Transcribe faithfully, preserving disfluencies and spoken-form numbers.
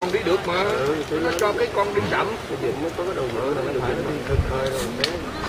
Con đi được mà, Ừ, nó cho cái con đi chậm. cái gì nó có cái đầu mỡ là nó phải nó đi khơi khơi rồi.